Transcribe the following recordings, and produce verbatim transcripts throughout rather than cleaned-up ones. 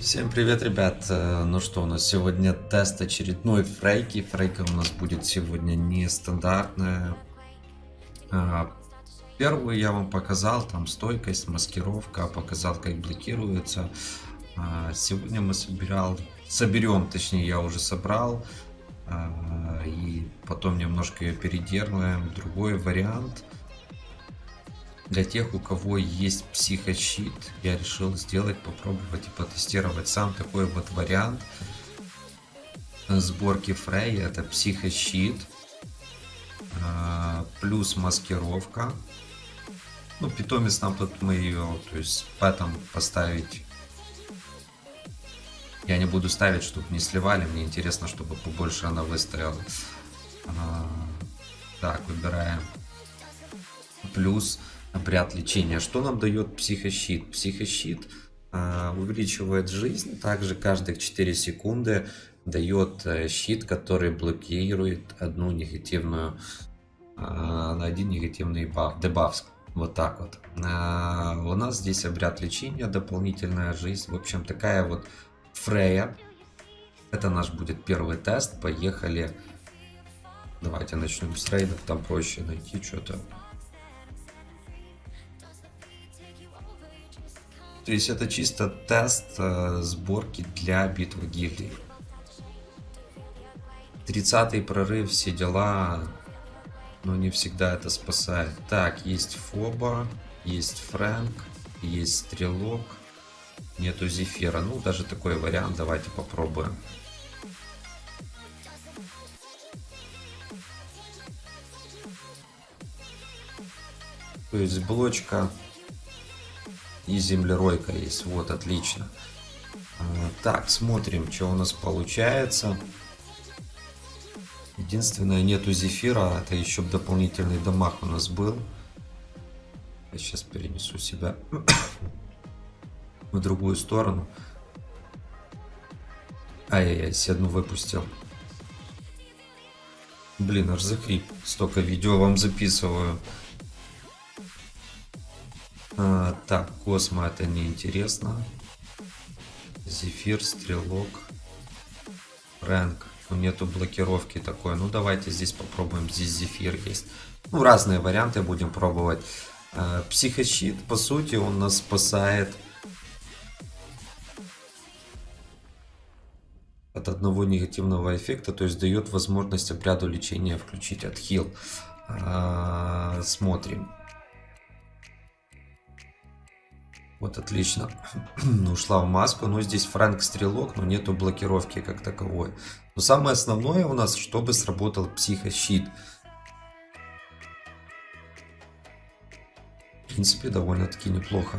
Всем привет, ребят! Э, Ну что, у нас сегодня тест очередной фрейки. Фрейка у нас будет сегодня нестандартная. А, Первую я вам показал, там стойкость, маскировка, показал, как блокируется. А, Сегодня мы собирал, соберем, точнее, я уже собрал. а, И потом немножко ее переделаем. Другой вариант. Для тех, у кого есть психощит, я решил сделать, попробовать и потестировать сам такой вот вариант сборки Фрей. Это психощит плюс маскировка. Ну, питомец нам тут, мы ее, то есть пэтом поставить я не буду ставить, чтобы не сливали. Мне интересно, чтобы побольше она выстояла. Так, выбираем плюс обряд лечения. Что нам дает психощит? Психощит э, увеличивает жизнь. Также каждые четыре секунды дает э, щит, который блокирует одну негативную, э, на один негативный баф, дебаф. Вот так вот. Э, у нас здесь обряд лечения, дополнительная жизнь. В общем, такая вот Фрея. Это наш будет первый тест. Поехали. Давайте начнем с рейдов. Там проще найти что-то. То есть это чисто тест э, сборки для битвы гильдий. тридцатый прорыв, все дела, но не всегда это спасает. Так, есть Фоба, есть Фрэнк, есть Стрелок, нету Зефира. Ну, даже такой вариант, давайте попробуем. То есть блочка и землеройка есть. Вот, отлично. Так, смотрим, что у нас получается. Единственное, нету Зефира. Это еще дополнительный дамаг у нас был. Я сейчас перенесу себя в другую сторону. Ай-яй-яй, седну выпустил. Блин, аж захрип. Столько видео вам записываю. А, так, Космо это неинтересно. Зефир, Стрелок, Фрэнк. Ну, нету блокировки такой. Ну, давайте здесь попробуем. Здесь Зефир есть. Ну, разные варианты будем пробовать. А, психощит, по сути, он нас спасает от одного негативного эффекта. То есть дает возможность обряду лечения включить отхил. А, смотрим. Вот, отлично. Ушла в маску. Но здесь Фрэнк Стрелок, но нету блокировки как таковой. Но самое основное у нас, чтобы сработал психощит. В принципе, довольно-таки неплохо.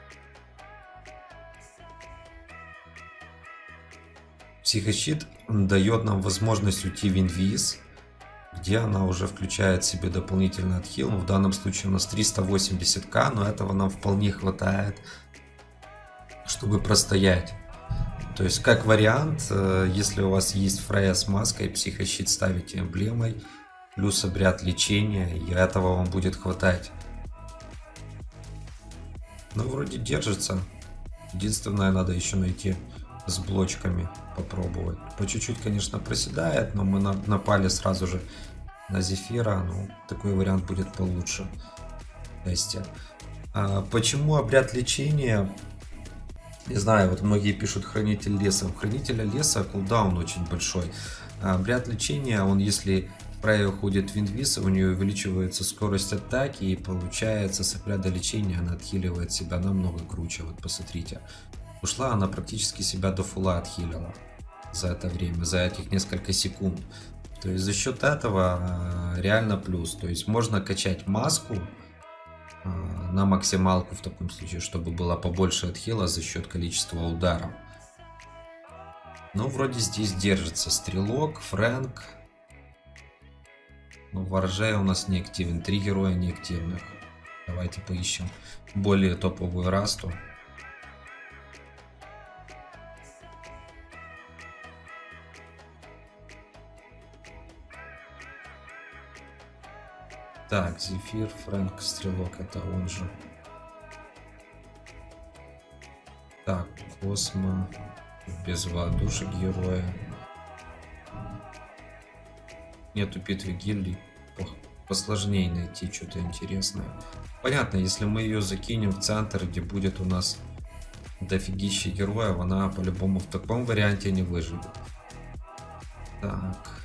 Психощит дает нам возможность уйти в инвиз, где она уже включает в себе дополнительный отхил. В данном случае у нас триста восемьдесят ка, но этого нам вполне хватает, чтобы простоять. То есть, как вариант, если у вас есть Фрея с маской, психощит ставите эмблемой, плюс обряд лечения, и этого вам будет хватать. Ну, вроде держится. Единственное, надо еще найти с блочками, попробовать. По чуть-чуть, конечно, проседает, но мы напали сразу же на Зефира. Ну, такой вариант будет получше. А почему обряд лечения? Не знаю, вот многие пишут хранитель леса. У хранителя леса кулдаун очень большой. А обряд лечения, он если Фрея уходит в инвиз, у нее увеличивается скорость атаки, и получается с обряда лечения она отхиливает себя намного круче. Вот посмотрите. Ушла, она практически себя до фула отхилила за это время, за этих несколько секунд. То есть за счет этого реально плюс. То есть можно качать маску на максималку в таком случае, чтобы было побольше отхила за счет количества ударов. Ну, вроде здесь держится Стрелок, Фрэнк. Ну, Воржай у нас не активен. Три героя неактивных. Давайте поищем более топовую расту. Так, Зефир, Фрэнк, Стрелок, это он же. Так, Космо. Без воздушек героя. Нету битвы гильдий. Посложнее найти что-то интересное. Понятно, если мы ее закинем в центр, где будет у нас дофигища героев, она по-любому в таком варианте не выживет. Так.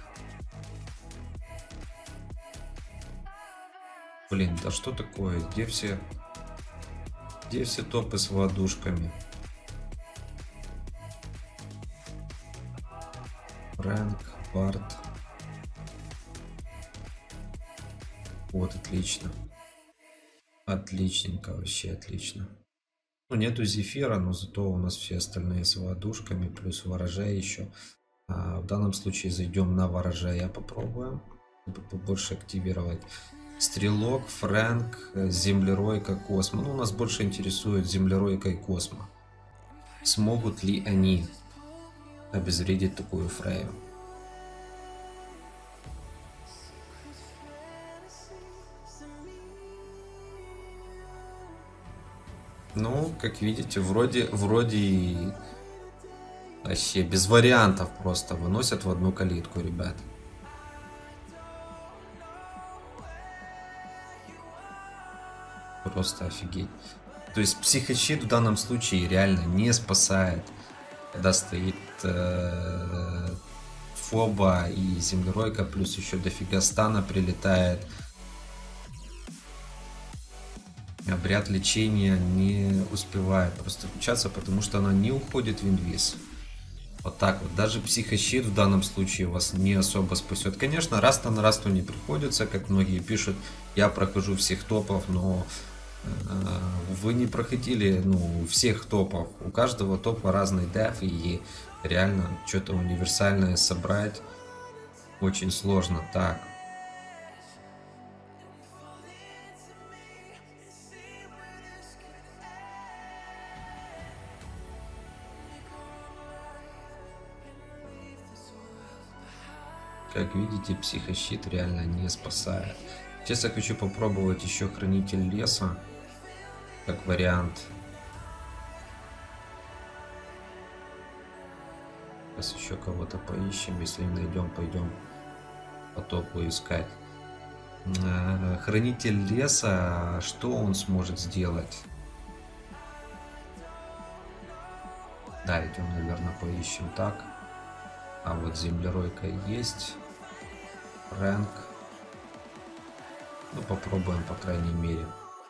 Блин, да что такое? Где все... Где все топы с водушками? Фрэнк, Барт. Вот, отлично. Отличненько, вообще отлично. Ну, нету Зефира, но зато у нас все остальные с водушками, плюс ворожей еще. А в данном случае зайдем на ворожея, попробуем, чтобы побольше активировать. Стрелок, Фрэнк, Землеройка, Космо. Ну, у нас больше интересует Землеройка и Космо. Смогут ли они обезвредить такую Фрею? Ну, как видите, вроде, вроде вообще без вариантов просто выносят в одну калитку, ребят. Просто офигеть. То есть психощит в данном случае реально не спасает, когда стоит э, Фоба и Землеройка, плюс еще дофига стана прилетает. Обряд лечения не успевает просто включаться, потому что она не уходит в инвиз. Вот так вот. Даже психощит в данном случае вас не особо спасет. Конечно, раз-то на расту не приходится, как многие пишут. Я прохожу всех топов, но э, вы не проходили ну, всех топов. У каждого топа разный деф, и реально что-то универсальное собрать очень сложно. Так. Как видите, психощит реально не спасает. Сейчас я хочу попробовать еще хранитель леса, как вариант. Сейчас еще кого-то поищем, если найдем, пойдем по топу искать. Хранитель леса, что он сможет сделать? Да, идем, наверное, поищем так. А вот Землеройка есть. Фрэнк. Ну, попробуем, по крайней мере.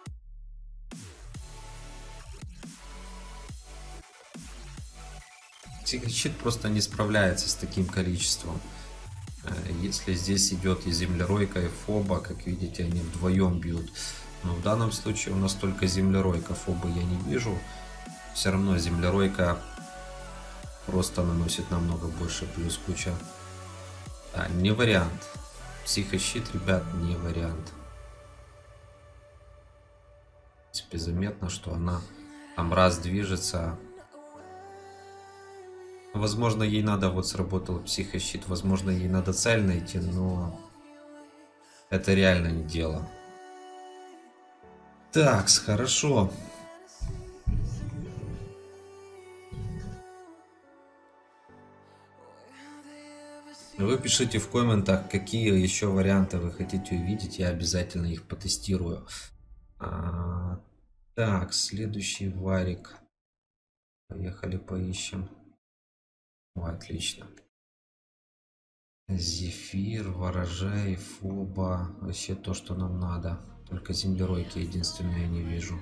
Психощит просто не справляется с таким количеством. Если здесь идет и Землеройка, и Фоба, как видите, они вдвоем бьют. Но в данном случае у нас только Землеройка, Фобы я не вижу. Все равно Землеройка просто наносит намного больше, плюс куча. А, не вариант. Психощит, ребят, не вариант. В принципе, заметно, что она там раз движется. Возможно, ей надо, вот сработал психощит, возможно, ей надо цель найти, но это реально не дело. Так, хорошо. Вы пишите в комментах, какие еще варианты вы хотите увидеть, я обязательно их потестирую. А, так, следующий варик. Поехали, поищем. О, отлично. Зефир, ворожей, Фоба. Вообще то, что нам надо. Только Землеройки единственное я не вижу.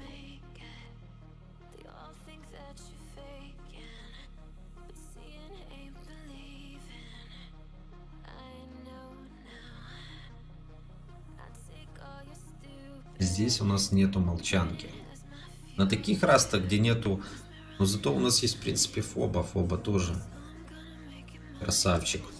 Здесь у нас нету молчанки. На таких растах, где нету... Но зато у нас есть, в принципе, Фоба. Фоба тоже красавчик.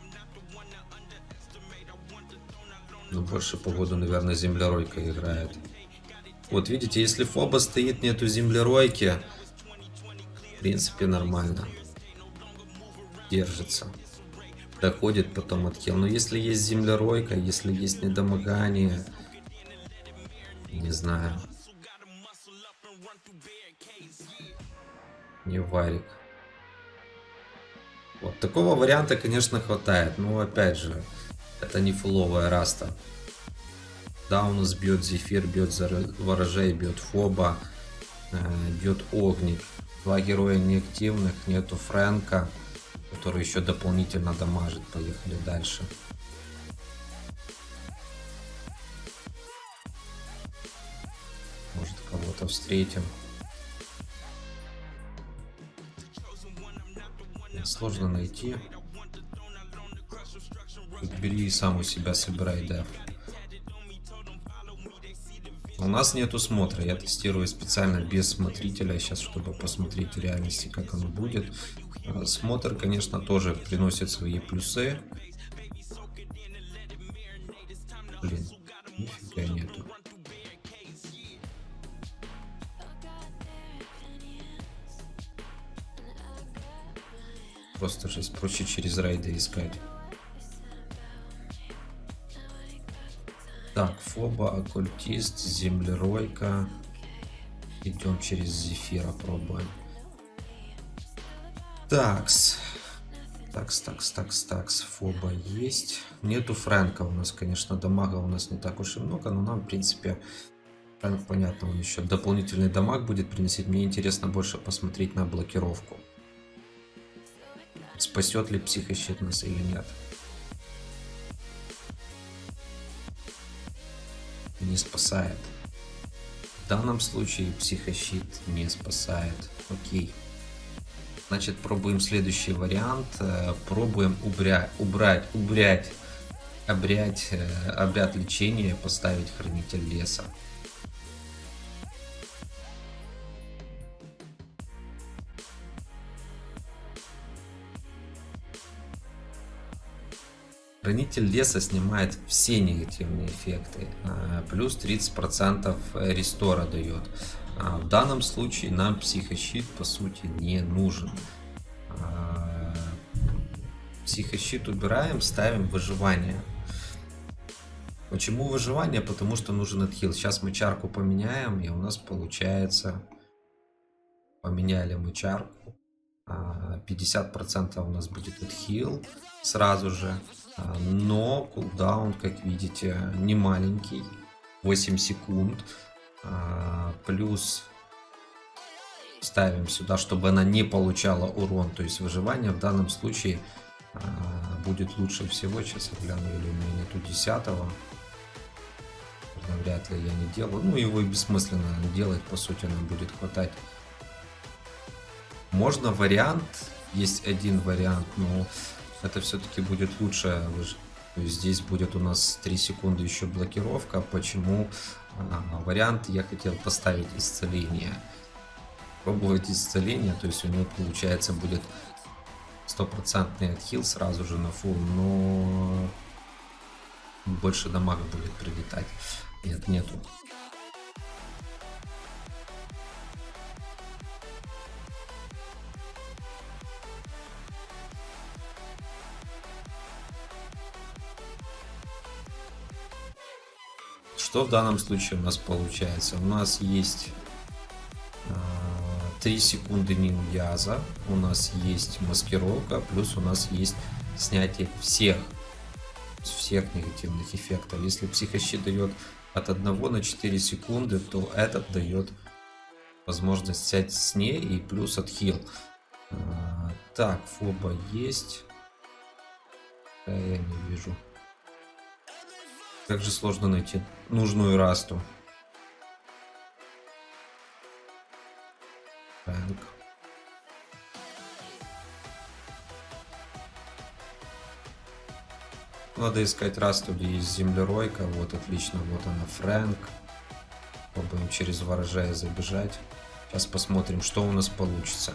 Но больше погоду, наверное, Землеройка играет. Вот видите, если Фоба стоит, нету Землеройки, в принципе, нормально. Держится. Доходит потом от хил. Но если есть Землеройка, если есть недомогание... Не знаю. Не варик. Вот такого варианта, конечно, хватает. Но опять же, это не фуловая раста. Да, у нас бьет Зефир, бьет Ворожей, бьет Фоба, бьет Огник. Два героя неактивных, нету Фрэнка, который еще дополнительно дамажит. Поехали дальше. Может, кого-то встретим. Сложно найти. Бери и сам у себя собирай, да. У нас нету смотра. Я тестирую специально без смотрителя сейчас, чтобы посмотреть в реальности, как оно будет. Смотр, конечно, тоже приносит свои плюсы. Блин, нифига нету. Просто жесть, проще через райды искать. Так, Фоба, Оккультист, Землеройка. Идем через Зефира, пробуем. Такс. Такс, такс, такс, такс. Фоба есть. Нету Фрэнка у нас, конечно, дамага у нас не так уж и много, но нам, в принципе, Фрэнк, понятно, он еще дополнительный дамаг будет приносить. Мне интересно больше посмотреть на блокировку. Спасет ли психощит нас или нет. Не спасает. В данном случае психощит не спасает. Окей. Значит, пробуем следующий вариант. Пробуем убрать, убрать, убрать, обрять, обряд лечения, поставить Хранитель Леса. Хранитель Леса снимает все негативные эффекты, плюс тридцать процентов рестора дает. В данном случае нам психощит по сути не нужен. Психощит убираем, ставим выживание. Почему выживание? Потому что нужен отхил. Сейчас мы чарку поменяем, и у нас получается... Поменяли мы чарку. пятьдесят процентов у нас будет отхил сразу же. Но кулдаун, как видите, не маленький. восемь секунд. Плюс ставим сюда, чтобы она не получала урон. То есть выживание в данном случае будет лучше всего. Сейчас я гляну, или у меня нету десятого. Вряд ли я не делаю. Ну, его и бессмысленно делать, по сути, нам будет хватать. Можно вариант, есть один вариант, но это все-таки будет лучше. То есть здесь будет у нас три секунды еще блокировка. Почему? А, вариант я хотел поставить исцеление. Пробовать исцеление, то есть у него получается будет стопроцентный отхил сразу же на фул, но больше дамага будет прилетать. Нет, нету. Что в данном случае у нас получается? У нас есть э, три секунды Ниньяза, у нас есть маскировка, плюс у нас есть снятие всех, всех негативных эффектов. Если психощит дает от одного на четыре секунды, то этот дает возможность снять с ней и плюс отхил. Э, так, Фоба есть. Да, я не вижу. Как же сложно найти нужную расту. Фрэнк. Надо искать расту, где есть землеройка. Вот, отлично, вот она, Фрэнк. Попробуем через ворожая забежать. Сейчас посмотрим, что у нас получится.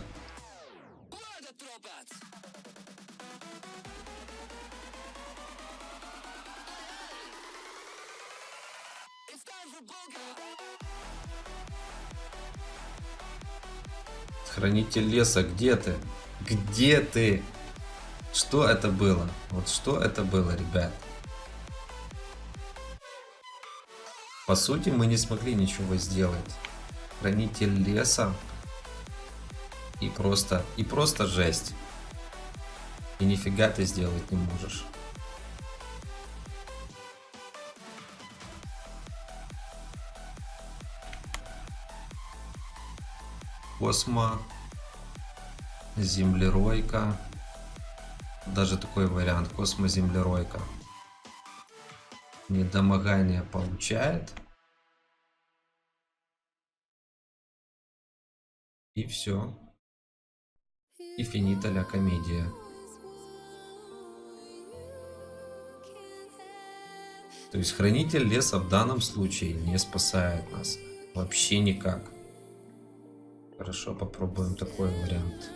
Хранитель Леса, где ты? Где ты? Что это было? Вот что это было, ребят? По сути, мы не смогли ничего сделать. Хранитель Леса. И просто, и просто жесть. И нифига ты сделать не можешь. Космо, землеройка. Даже такой вариант. Космо, землеройка. Недомогание получает. И все. И финита ля комедия. То есть хранитель леса в данном случае не спасает нас. Вообще никак. Хорошо, попробуем такой вариант.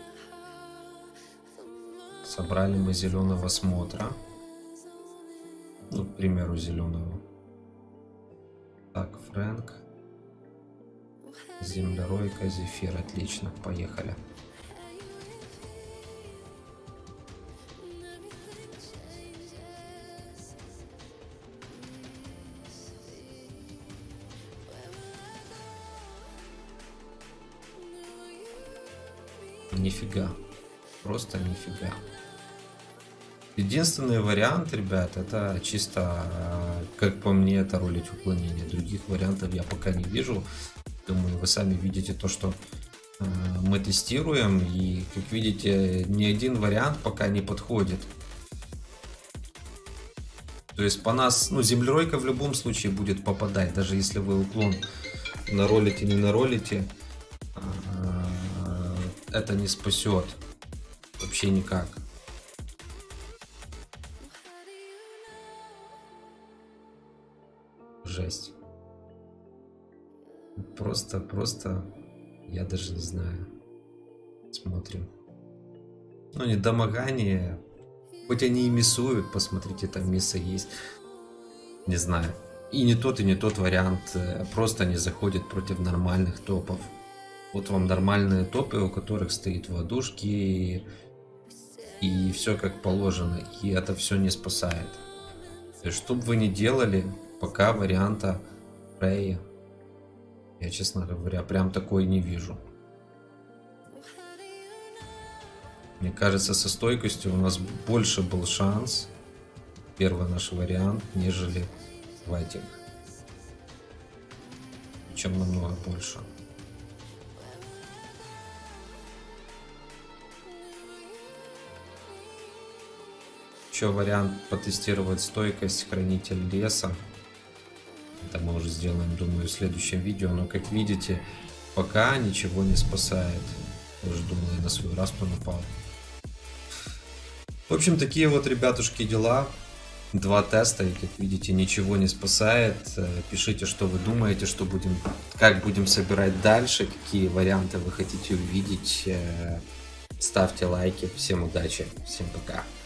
Собрали мы зеленого смотра. Ну, к примеру, зеленого. Так, Фрэнк. Землеройка, Зефир. Отлично, поехали. Нифига. Просто нифига. Единственный вариант, ребят, это чисто, как по мне, это ролить уклонение. Других вариантов я пока не вижу. Думаю, вы сами видите то, что э, мы тестируем. И, как видите, ни один вариант пока не подходит. То есть по нас, ну, землеройка в любом случае будет попадать. Даже если вы уклон наролите, не наролите, э, это не спасет. Вообще никак. Жесть. Просто, просто, я даже не знаю. Смотрим. Ну, недомогание. Хоть они и миссуют, посмотрите, там мисса есть. Не знаю. И не тот, и не тот вариант. Просто не заходит против нормальных топов. Вот вам нормальные топы, у которых стоит водушки. И все как положено. И это все не спасает. То есть, что бы вы ни делали, пока варианта Прей, я, честно говоря, прям такой не вижу. Мне кажется, со стойкостью у нас больше был шанс, первый наш вариант, нежели Вайтинг. Чем намного больше. Еще вариант потестировать стойкость хранитель леса. Это мы уже сделаем, думаю, в следующем видео. Но, как видите, пока ничего не спасает. Тоже думал, я на свою распу напал. В общем, такие вот, ребятушки, дела. Два теста, и, как видите, ничего не спасает. Пишите, что вы думаете, что будем, как будем собирать дальше, какие варианты вы хотите увидеть. Ставьте лайки. Всем удачи, всем пока.